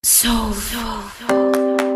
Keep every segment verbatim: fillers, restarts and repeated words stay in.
Soul. Soul.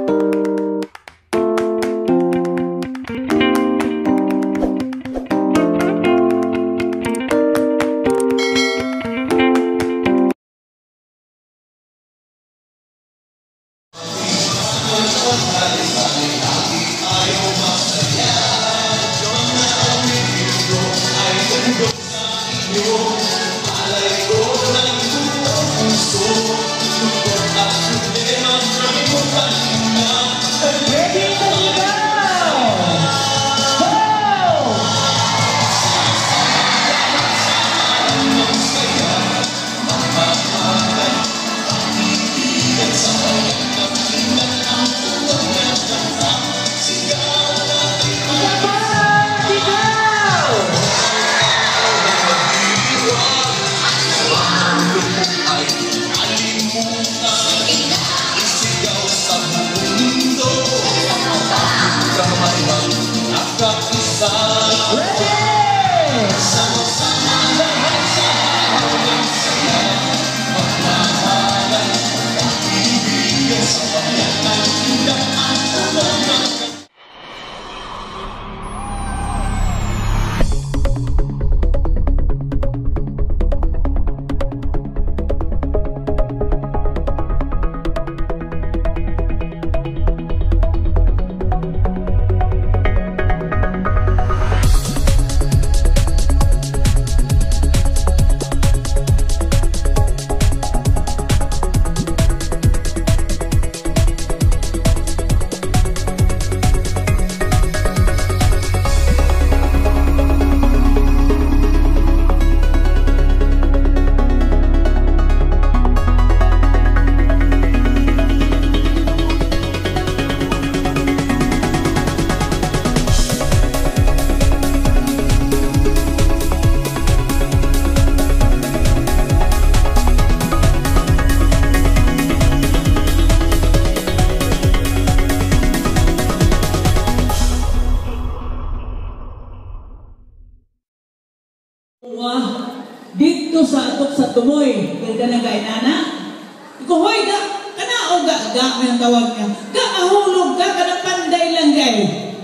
Dito sa atok sa tumoy, kaya na gainana. Ikaw, hoy, ga, kana o ga, ga, may tawag niya. Ga, ahulog ka, kana panday lang gay.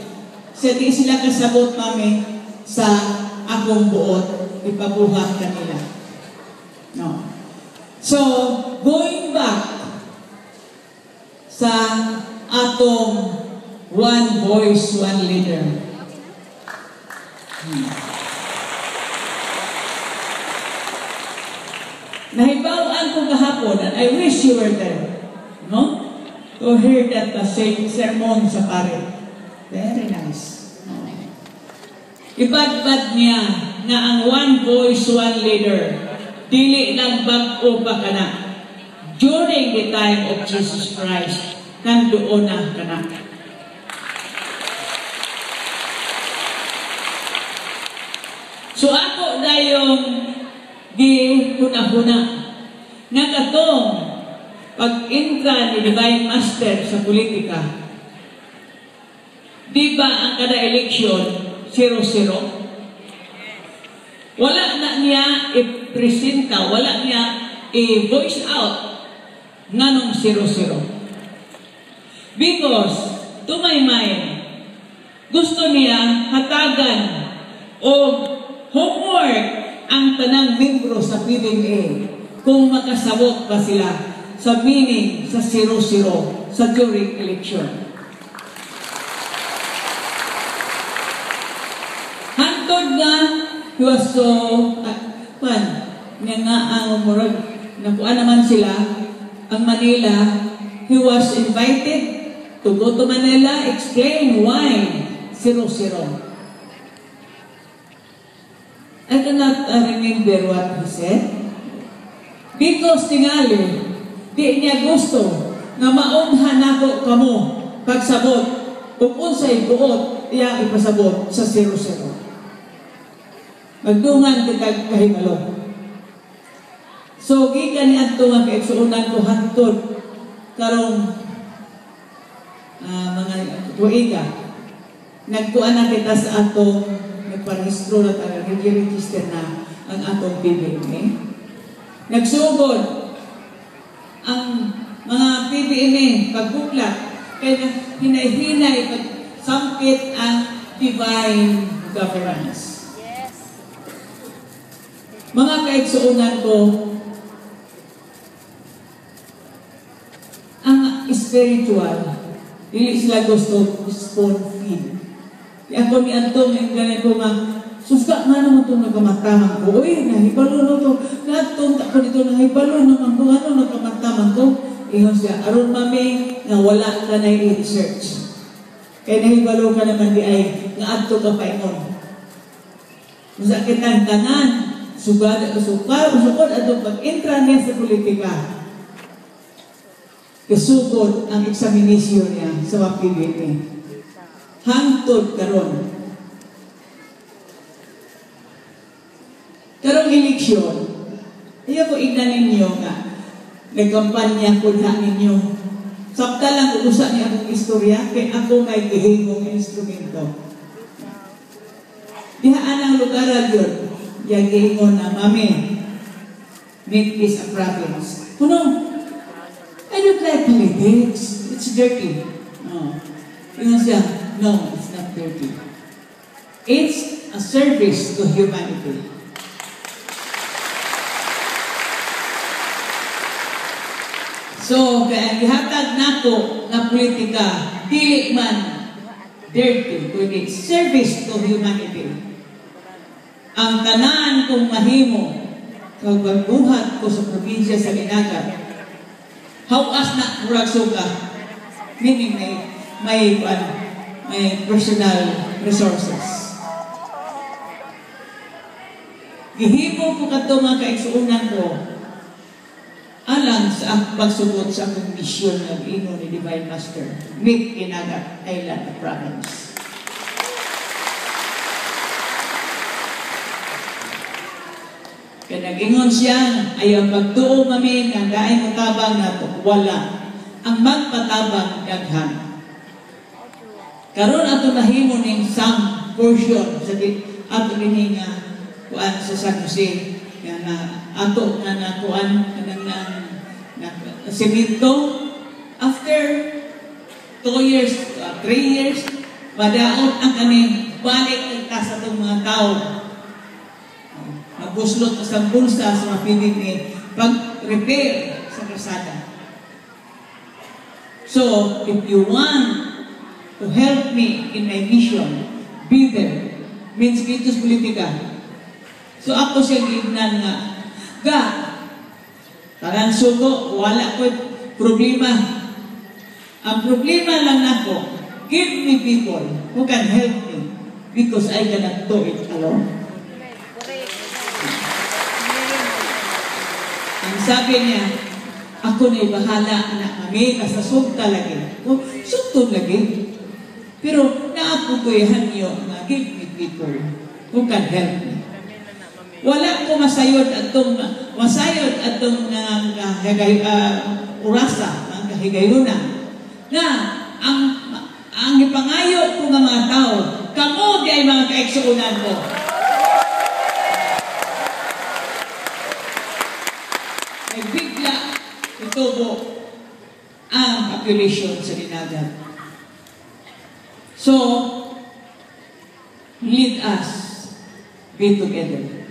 Sa di sila kasabot, mami, sa akong buot, ipabuhat kanila. No. So, going back sa atong one voice, one leader. Hmm. Nahibawaan ko kahapon, and I wish you were there, no? To hear that uh, sermon sa pare. Very nice. No? Ibadbad niya na ang one voice, one leader, dili lang bag-o pa ka na. During the time of Jesus Christ, nandoon na ka na. So ako na yung di huna-huna nga katong pag-intra ni Divine Master sa politika. Di ba ang kada eleksyon zero-zero? Wala na niya i-presenta, wala niya i-voice out nganong zero-zero. Because, to my mind, gusto niya hatagan o homework ang tanang membro sa P D M A kung makasabot ba sila sa meaning sa zero-zero sa during election. Hantod nga, he was so, uh, pan, nga nga ang umurag, nakuha naman sila, ang Manila, he was invited to go to Manila, explain why zero-zero. I cannot uh, remember what he said. Because tingali, di niya gusto na maunhan ako kamo pagsabot kung unsay buot iya ipasabot sa zero-zero. Magdungan kita kahimalo. So, gikan ni ato nga kaigsuunan ko hantod karong uh, mga tuiga. Nagkuan na kita sa atong nagparehistro na tayo, nag-register na ang atong P D M A. Nagsugod ang mga P ini, pagbuklat, kaya hinay-hinay, pagsampit ang divine governance. Yes. Mga kaigsuunan ko, ang spiritual, hindi sila gusto spoon feed. Kaya ako ni Antong, yung ganito nga, suska nga naman itong nagkamataman ko. Uy, nahibalo na ito. Natong tako dito, nahibalo naman ko. Ano nagkamataman ko? Iyon siya, aron mami, na wala ka na i-research. Kaya nahibalo ka naman di ay, nga adto ka pa ingon. Masakit ang tanan, sugad, sukar, sukod, atong pag-intra niya sa politika. Kasugod ang examination niya sa mga P B A. Hangtod karon. Karong eleksyon, ayaw ko ignan ninyo nga, nagkampanya ko na ninyo. Sabta lang uusa niya akong istorya, kaya ako may gihingong instrumento. Dihaan ang lugar yun, yung gihingon na, Mami, make this a province. Kuno, I don't like politics. It's dirty. No. Yun siya, no, it's not dirty. It's a service to humanity. So, kaya gihatag nato na politika, dili man dirty, kundi service to humanity. Ang tanan kong mahimo, kag pagbuhat ko sa probinsya sa Linagat, hawas na murag suka, meaning may, may, uh, may personal resources. Gihimo ko kato mga kaigsuunan ko, alang sa pagsugod sa akong misyon ng ino ni Divine Master, make Linagat Island a province. Kaya nag-ingon siya, ayaw magtuo kami ng daing matabang na ito. Wala. Ang magpatabang daghan. Karon ato nahimo ning some portion sa ato ini nga kuan sa San Jose nga na ato na na kuan kanang na, na, na semento. After two years, uh, three years, madaot ang kaning balik ta sa itong mga tao. Nagbuslot sa bulsa sa mga pinig ni pag-repair sa kasada. So, if you want to help me in my mission, be there. Means kitos politika. So, ako siya gignan nga, ga, taran sugo, wala ko problema. Ang problema lang nako, give me people who can help me because I cannot do it alone. Ang sabi niya, ako na'y bahala, anak kami, nasa sugta lagi. O, sugtong lagi. Pero naapugoyhan niyo na give me people who can help me. Wala ko masayod atong masayod atong uh, uh, uh, urasa, ang kahigayunan. Na ang ang ipangayo ko ng mga tao, kamo di ay mga kaigsuunan ko. Ay bigla itubo ang population sa Linagat. So, lead us be together.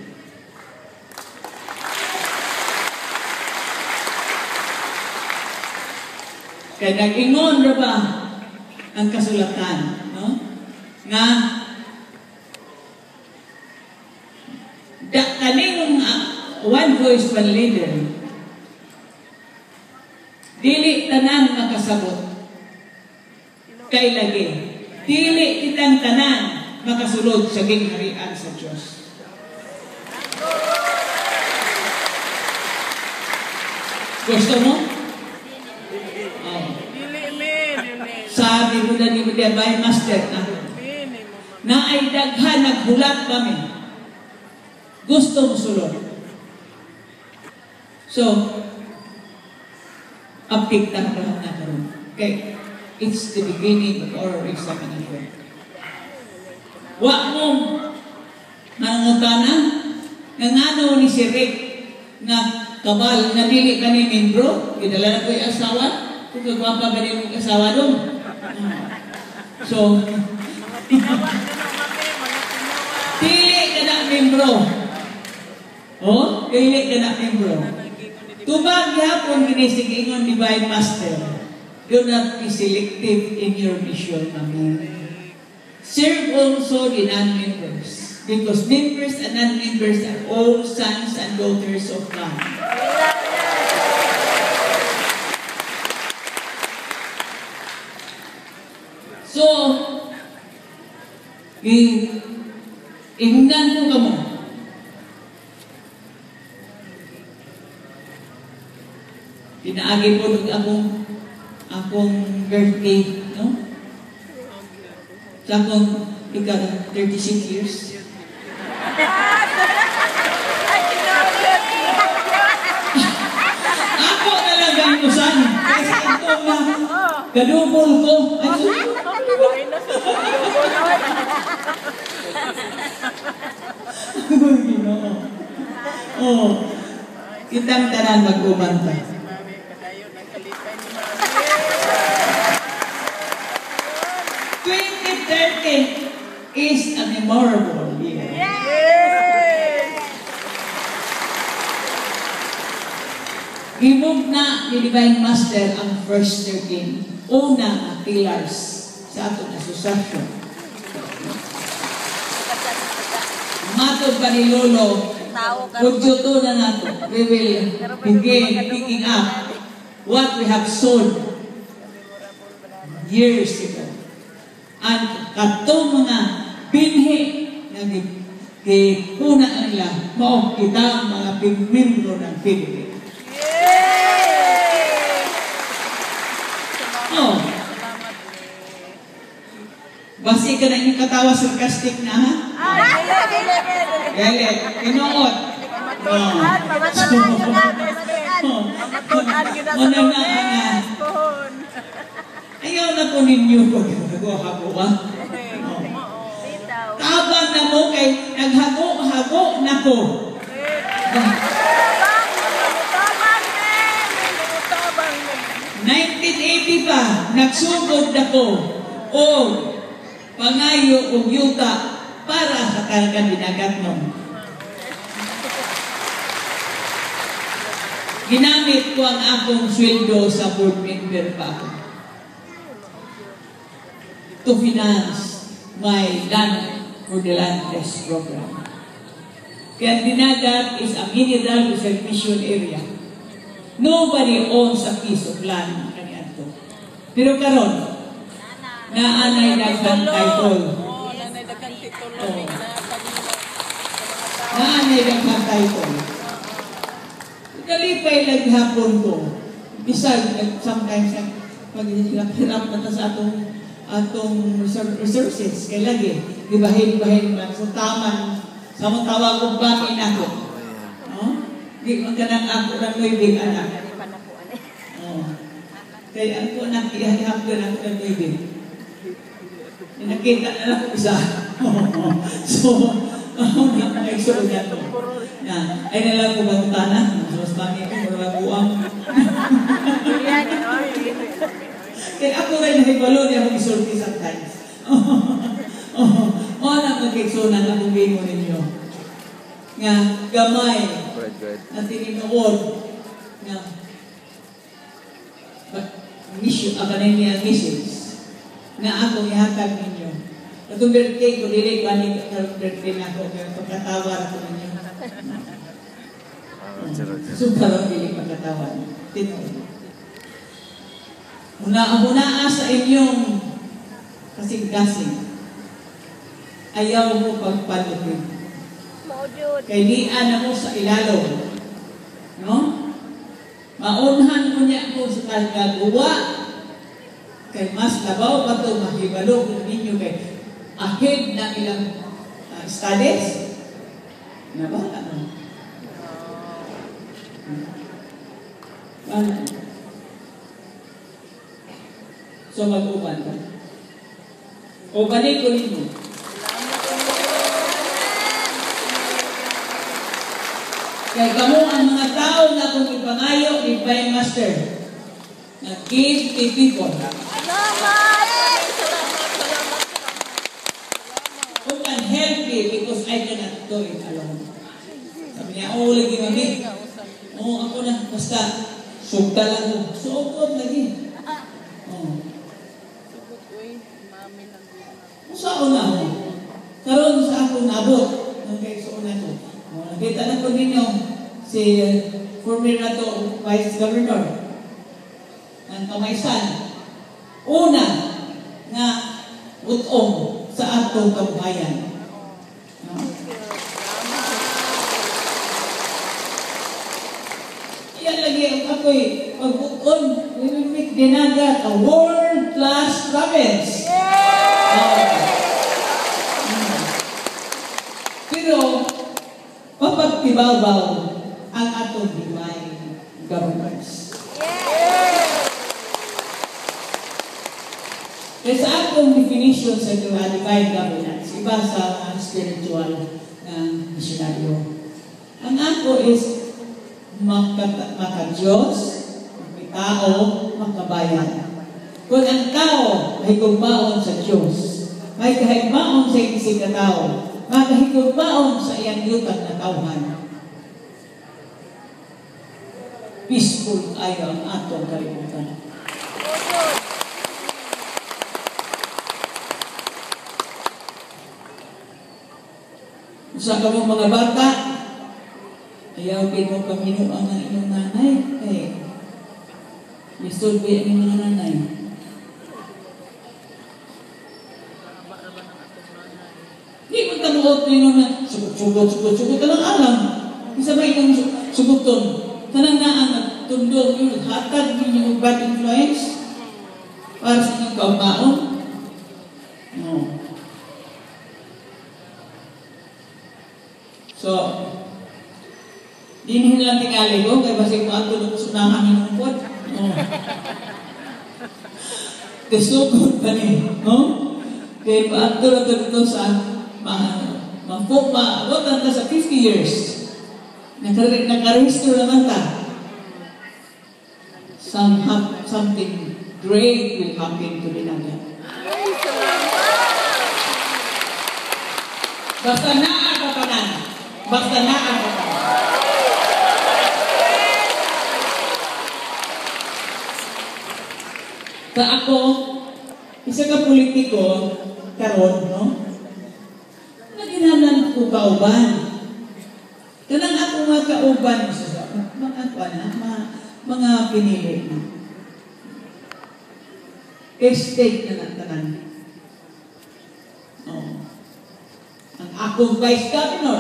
Kaya nag-ingon na ba ang kasulatan, no? Nga da kaning uh, one voice, one leader. Dili tanan makasabot. Kay lagi. Dili kitang tanan makasulod sa gingharian sa Diyos. Gusto mo? Oh. Sabi mo na ni Divine Master na na ay daghan naghulat kami. Gusto mo sulod. So, update na lahat na karoon. Okay, it's the beginning of our examination. Wa mo nangutana nga ngano ni si Rick nga kabal na dili ka ni membro, gidala na ko yung asawa, Kung kagwapa ba rin yung kasawa doon? So, pili ka na membro. Oh, pili ka na membro. Tubag yapon kinisigingon Divine Master. Do not be selective in your mission, mami. Serve also the non-members. Because members and non-members are all sons and daughters of God. So, ingnan ko ka mo. Pinaagi po akong akong birthday, no? Sa akong ika, thirty-six years. Ako talagang kusan. Kasi ito nga, kadubol ko. Ay, oh, kitang tanan mag-umanta. twenty thirty is a memorable year. Gimog na ni Divine Master ang first thirteen. Una na pillars sa atong asosasyon. Matod pa ni Lolo, kudyoto na nato. We will begin picking up what we have sown years ago. At katong mga binhi na kikuna nila, mao kita mga pigmembro ng Philippines. Oh. Basi ka na yung katawa sarcastic na, ha? Galit. Inoot. Oh. Ano na nga. Ayaw na po ninyo pag naghago ka. Tabang na mo kay naghago-hago na po. nineteen eighty pa, nagsugod na ko o pangayo o yuta para sa kargang dinagat mo. Ginamit ko ang akong sweldo sa board member pa ako to finance my land for the land test program. Kaya dinagat is a mineral reservation area. Nobody owns a piece of land kanyan to. Pero karon, naanay daghang title. Oh. Naanay daghang title. Kalipay naghapon ko. Bisag, sometimes, pag-hirap na ta sa atong atong resources. Kaya lagi, dibahin-bahin man. So, taman, sa mga tawag kong bamin ako. No? Di magkanang ako ng noybig anak. Oh. Kaya ako nakihahap ko ng noybig. Nakita na lang ko isa. So, ako na mag-exo na ito. Ay nalang ko bang tanah. Mas bangin ko, marang buang. Kaya ako rin nahibalo niya akong isulti sometimes. O na mag-exo na akong bingo ninyo. Nga, gamay. Na tininuod. Nga, mission, abanay niya missions. Nga akong ihatag ninyo. Atong birthday ko, dili ko aning birthday na ako. Kaya pagkatawar ko ninyo. So, parang dili pagkatawar. Tinood. Muna-muna sa inyong kasing-kasing. Ayaw mo pagpalutin. Kaya diyan na mo sa ilalo. No? Maunhan mo niya ko sa kagagawa. Kaya mas labaw pa ito mahibalo kung ninyo kay ahead na ilang uh, studies. Na ba? Ano? Ano? So mag-uban ka. O balik ko ninyo. Kaya kamo ang mga tao na kung ipangayo ni Divine Master. Nag-give to people. Who can help me because I cannot do it alone. Sabi niya, oo, lagi mami. Oo, ako na. Basta, sugta lang ko. Sugod lagi. Oo. Kung saan na ako? Karoon sa ako nabot. Okay, so una ko. Nakita na ko ninyo si former na to Vice Governor ng Kamaysan. Una nga utong sa atong kabuhayan. Iyan lagi ang ako'y pag-uton. We will make Dinagat a world-class province. Uh, pero, papagtibabaw ang atong divine governance. Kaya sa atong definition sa divine governance, iba sa uh, spiritual ng misyonaryo. Ang ako is maka-Diyos, maka-tao, makabayan. Kung ang tao ay kumbaon sa Diyos, ay kahigbaon sa isig na tao, makahigbaon sa iyang yutang na tauhan, peaceful ayaw ang atong kalimutan. Usa ka mong mga bata, ayaw mo paminuang ang inyong nanay, kaya isulbi ang inyong mga nanay. Hindi mo tamuot nyo na sugot, sugot, sugot, talang alam. Isa ba itong suguton? Tanang naan na tundong yung hatag yung bad influence para sa inyong kaumaon? No. So, di nila tingali ko, kaya basig mo ang tulog sunahan yung pod. No. Kasugod pa ni, no? Kaya paanto na ito sa mga agotan ta sa fifty years. Nakaregister naman ta. Some, something great will happen to Dinagat. Basta naa ka tanan. Basta naa ka tanan. Sa ako, isa ka politiko, karon, no? Naginanan ko kauban. Kanang ako mga kauban, mga na, mga, mga pinili na. Estate na natanan. Oh. Ang akong Vice Governor,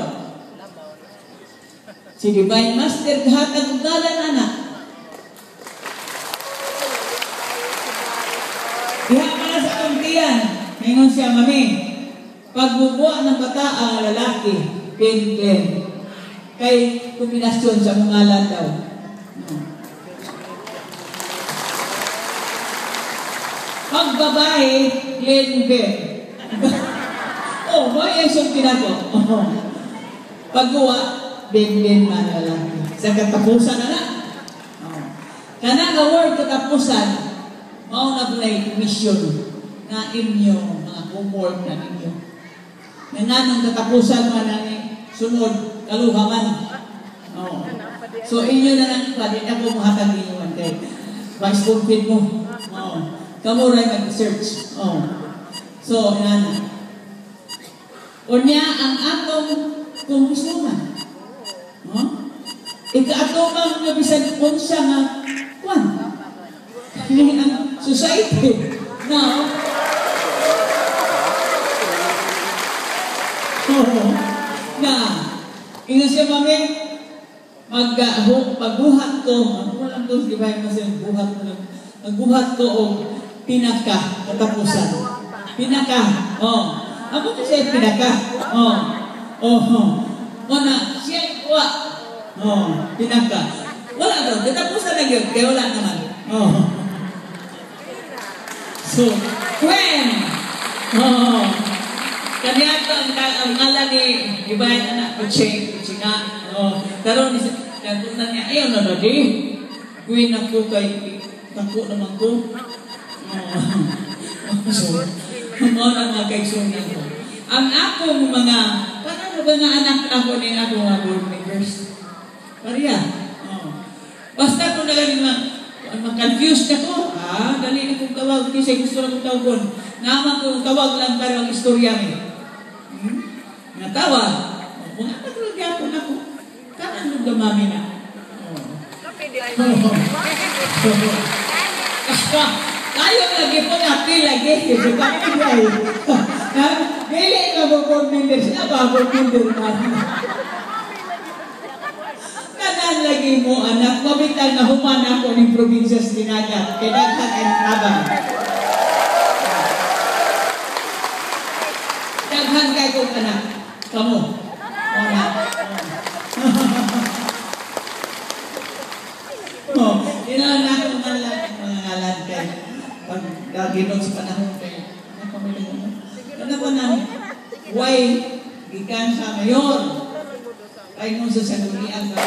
si Divine Master, kahatag ugalan, anak. Diha ka na sa kuntiyan, ngayon siya, mami, pagbubuha ng bata ang lalaki, pen-pen, kay kombinasyon sa mga ngalan daw. No. Pag babae, pen-pen. Oh, may isang pinato. Oh. Pagbuha, pen-pen man lalaki. Sa katapusan na na. Oh. Kana nga word katapusan, mao na bulay mission na inyo, mga homework na ninyo. Nga nang katapusan man na sunod, kaluhaman. Oh. So, inyo na lang, pwede na po mahatag ninyo man kay vice confid mo. Oh. Kamu rin mag-search. Oh. So, yan. Unya, ang atong kumusuman. Oh. Ika-atong nga bisan kung siya nga, kwan. Hindi ang society. Now, oh, na, ino siya mami, magbuhat ko, walang doon, di ba yung kasi magbuhat ko, magbuhat ko o pinaka, katapusan. Pinaka, oh. Ako ko siya pinaka, oh. Oh, oh. O na, siya kuha, oh, pinaka. Wala doon, katapusan na yun, kaya wala naman. Oh. So, when, oh, kanya ito ang ngalan ni Ibayan anak ko, Cheng, Chinga, oh, karoon niya, katunan niya, ayaw na na di, gawin ako kay Tako naman ko. Uh, so, mga mga kaigsunan ko. Ang akong mga, parang ba nga anak ako ni ako mga board members? Pariya. Oh. Basta kung nalang mag-confuse ka ko, ah, dali na kong tawag, kasi gusto na kong tawagon. Naman kong tawag lang para ang istorya mo. Hmm? Natawag. Oh, mga patulog ako na ko. Kanan nung gamami na. Tayo lagi po natin lagi. Dili ka po board member. Sila ba board member na? Kanan lagi mo anak. Mabitan na human ako ng probinsya sa Dinagat. Kinaghan ay tabang. Daghan kayo kong anak. Kamu. Wala. Oh, inalan na akong ngalan, mga ngalan kay pag gaginon sa panahon kay ano pa may ano? Ano po na why gikan sa mayor kay mo sa sanunian ka.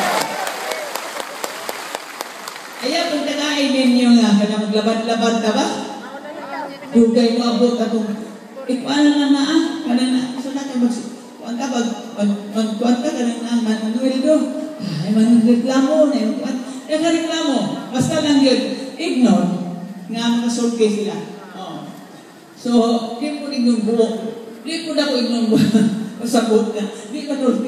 Aya kung tagain ninyo nga kada maglabad-labad ta ba? Dugay mo abot atong ikuan na na ah kana na sa natin mag kuan ka pag kuan ka kana na Manuel do. Ay manreklamo na yung kuan. Yung reklamo, basta lang yun, ignore, nga makasulke sila. Oh. So, di ko ignore buo. Di ko na ko ignore buo. Masabot na. Di ka tulti.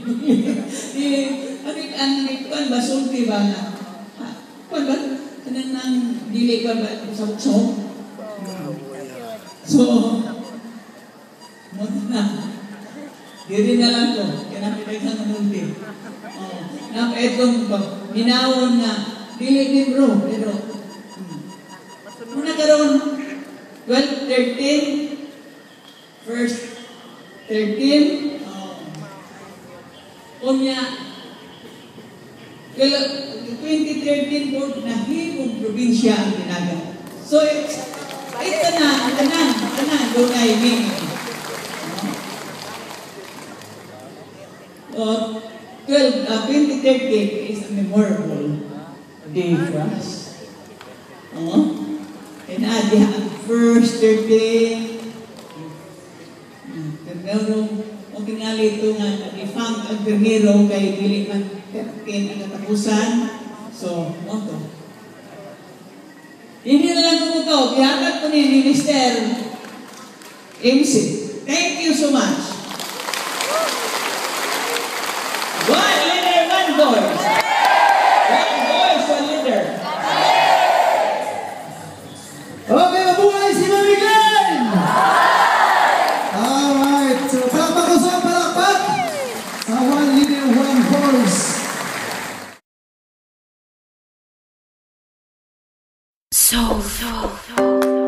Ang ikuan ba, sulti ba na? Kuan ba? Kanang nang dili ba ba sa bukso? So, mo na. Diri na lang ko. Kaya pinaghan ng ulti. Oh. Na etong minawon na dili din bro pero hmm. Muna karon twelve thirteen first thirteen oh. Unya twenty thirteen board na himong probinsya ang Dinagat. So it's ito na tanan tanan dunay meaning. Oh. twelve, uh, twenty thirteen is a memorable day for us. Oh, and I ang first thirteen. Pero o tingali ito nga i-funk ang permiro kay dili man thirteen ang katapusan. So, mo to. Hindi na lang ko ito. Bihatag ko ni Mister M C. Thank you so much. One leader, one voice. One voice, one leader. Okay, mabuhay si Mami Glenn! Alright, so palakpak ko sa palakpak sa one leader, one voice. So, so, so.